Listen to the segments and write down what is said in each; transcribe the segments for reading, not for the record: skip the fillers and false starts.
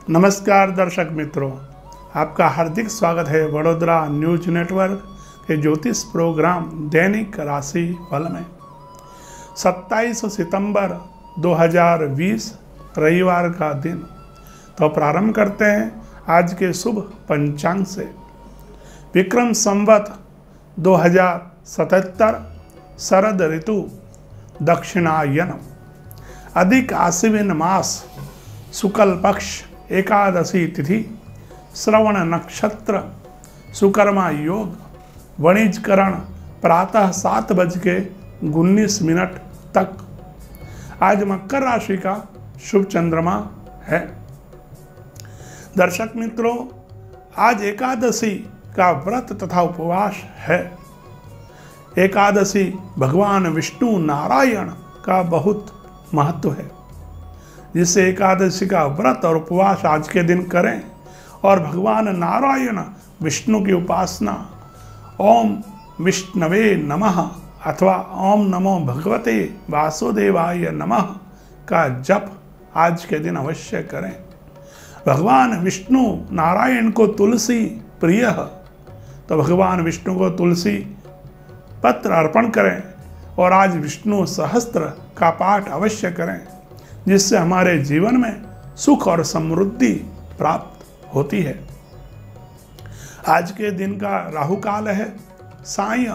नमस्कार दर्शक मित्रों, आपका हार्दिक स्वागत है वडोदरा न्यूज नेटवर्क के ज्योतिष प्रोग्राम दैनिक राशि फल में। 27 सितंबर 2020 रविवार का दिन। तो प्रारंभ करते हैं आज के शुभ पंचांग से। विक्रम संवत 2077 शरद ऋतु दक्षिणायन, अधिक आश्विन मास, शुक्ल पक्ष, एकादशी तिथि, श्रवण नक्षत्र, सुकर्मा योग, वणिजकरण प्रातः 7:19 तक। आज मकर राशि का शुभ चंद्रमा है। दर्शक मित्रों, आज एकादशी का व्रत तथा उपवास है। एकादशी भगवान विष्णु नारायण का बहुत महत्व है, जिससे एकादशी का व्रत और उपवास आज के दिन करें और भगवान नारायण विष्णु की उपासना ओम विष्णवे नमः अथवा ओम नमो भगवते वासुदेवाय नमः का जप आज के दिन अवश्य करें। भगवान विष्णु नारायण को तुलसी प्रिय है, तो भगवान विष्णु को तुलसी पत्र अर्पण करें और आज विष्णु सहस्त्र का पाठ अवश्य करें, जिससे हमारे जीवन में सुख और समृद्धि प्राप्त होती है। आज के दिन का राहु काल है साय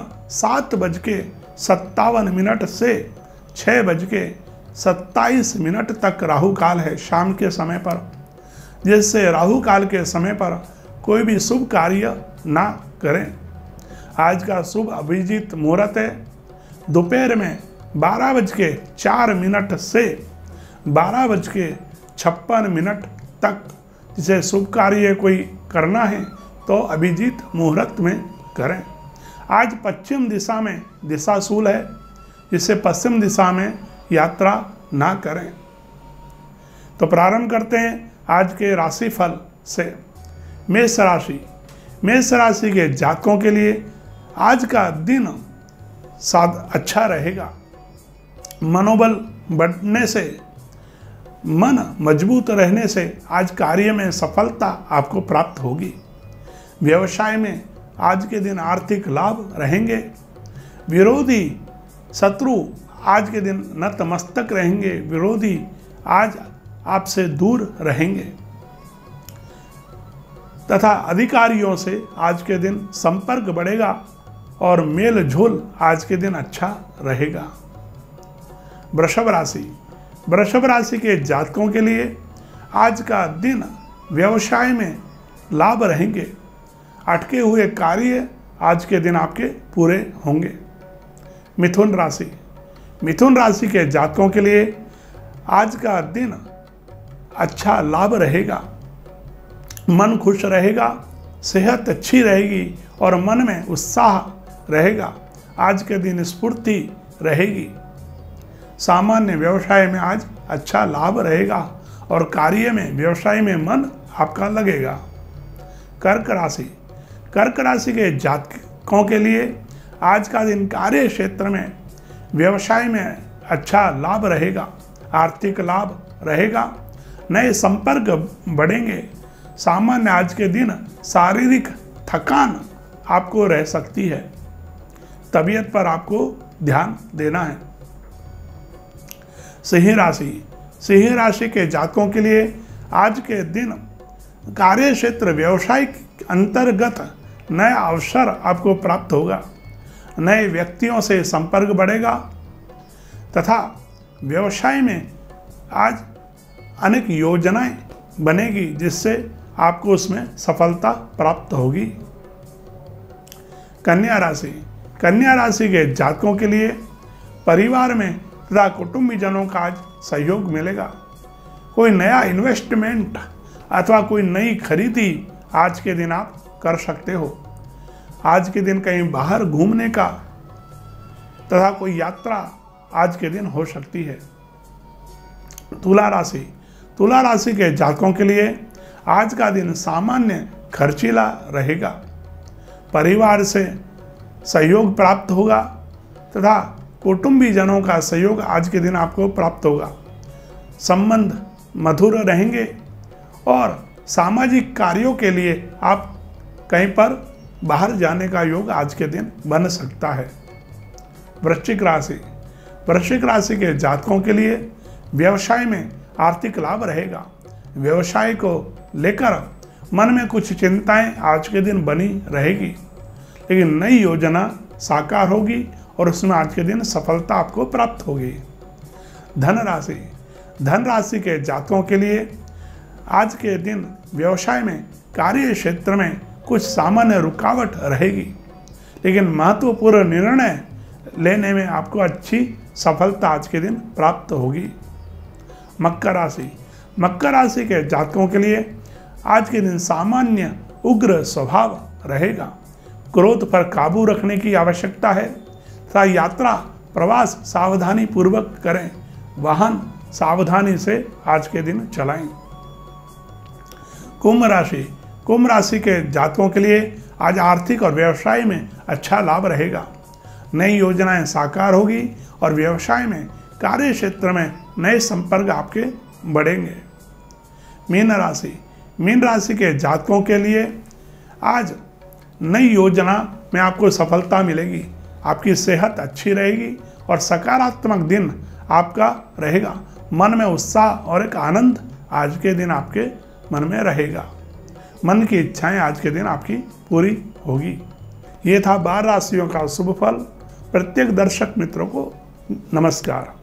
7:57 से 6:27 तक राहु काल है शाम के समय पर, जिससे राहु काल के समय पर कोई भी शुभ कार्य ना करें। आज का शुभ अभिजीत मुहूर्त है दोपहर में 12:04 से 12:56 तक। जिसे शुभ कार्य कोई करना है तो अभिजीत मुहूर्त में करें। आज पश्चिम दिशा में दिशाशूल है, जिससे पश्चिम दिशा में यात्रा ना करें। तो प्रारंभ करते हैं आज के राशिफल से। मेष राशि। मेष राशि के जातकों के लिए आज का दिन अच्छा रहेगा। मनोबल बढ़ने से, मन मजबूत रहने से आज कार्य में सफलता आपको प्राप्त होगी। व्यवसाय में आज के दिन आर्थिक लाभ रहेंगे। विरोधी शत्रु आज के दिन नतमस्तक रहेंगे। विरोधी आज आपसे दूर रहेंगे तथा अधिकारियों से आज के दिन संपर्क बढ़ेगा और मेल झोल आज के दिन अच्छा रहेगा। वृषभ राशि। वृषभ राशि के जातकों के लिए आज का दिन व्यवसाय में लाभ रहेंगे। अटके हुए कार्य आज के दिन आपके पूरे होंगे। मिथुन राशि। मिथुन राशि के जातकों के लिए आज का दिन अच्छा लाभ रहेगा। मन खुश रहेगा, सेहत अच्छी रहेगी और मन में उत्साह रहेगा। आज के दिन स्फूर्ति रहेगी। सामान्य व्यवसाय में आज अच्छा लाभ रहेगा और कार्य में, व्यवसाय में मन आपका लगेगा। कर्क राशि। कर्क राशि के जातकों के लिए आज का दिन कार्य क्षेत्र में, व्यवसाय में अच्छा लाभ रहेगा। आर्थिक लाभ रहेगा। नए संपर्क बढ़ेंगे। सामान्य आज के दिन शारीरिक थकान आपको रह सकती है। तबीयत पर आपको ध्यान देना है। सिंह राशि। सिंह राशि के जातकों के लिए आज के दिन कार्य क्षेत्र, व्यवसाय के अंतर्गत नया अवसर आपको प्राप्त होगा। नए व्यक्तियों से संपर्क बढ़ेगा तथा व्यवसाय में आज अनेक योजनाएं बनेगी, जिससे आपको उसमें सफलता प्राप्त होगी। कन्या राशि। कन्या राशि के जातकों के लिए परिवार में तथा कुटुंबीजनों का आज सहयोग मिलेगा। कोई नया इन्वेस्टमेंट अथवा कोई नई खरीदी आज के दिन आप कर सकते हो। आज के दिन कहीं बाहर घूमने का तथा कोई यात्रा आज के दिन हो सकती है। तुला राशि। तुला राशि के जातकों के लिए आज का दिन सामान्य खर्चीला रहेगा। परिवार से सहयोग प्राप्त होगा तथा कुटुंबीजनों का सहयोग आज के दिन आपको प्राप्त होगा। संबंध मधुर रहेंगे और सामाजिक कार्यों के लिए आप कहीं पर बाहर जाने का योग आज के दिन बन सकता है। वृश्चिक राशि, वृश्चिक राशि के जातकों के लिए व्यवसाय में आर्थिक लाभ रहेगा। व्यवसाय को लेकर मन में कुछ चिंताएं आज के दिन बनी रहेगी, लेकिन नई योजना साकार होगी और उसमें आज के दिन सफलता आपको प्राप्त होगी। धन राशि, धन राशि के जातकों के लिए आज के दिन व्यवसाय में, कार्य क्षेत्र में कुछ सामान्य रुकावट रहेगी, लेकिन महत्वपूर्ण निर्णय लेने में आपको अच्छी सफलता आज के दिन प्राप्त होगी। मकर राशि, मकर राशि के जातकों के लिए आज के दिन सामान्य उग्र स्वभाव रहेगा। क्रोध पर काबू रखने की आवश्यकता है तथा यात्रा प्रवास सावधानी पूर्वक करें। वाहन सावधानी से आज के दिन चलाएं। कुंभ राशि, कुंभ राशि के जातकों के लिए आज आर्थिक और व्यवसाय में अच्छा लाभ रहेगा। नई योजनाएं साकार होगी और व्यवसाय में, कार्य क्षेत्र में नए संपर्क आपके बढ़ेंगे। मीन राशि, मीन राशि के जातकों के लिए आज नई योजना में आपको सफलता मिलेगी। आपकी सेहत अच्छी रहेगी और सकारात्मक दिन आपका रहेगा। मन में उत्साह और एक आनंद आज के दिन आपके मन में रहेगा। मन की इच्छाएं आज के दिन आपकी पूरी होगी। ये था 12 राशियों का शुभ फल। प्रत्येक दर्शक मित्रों को नमस्कार।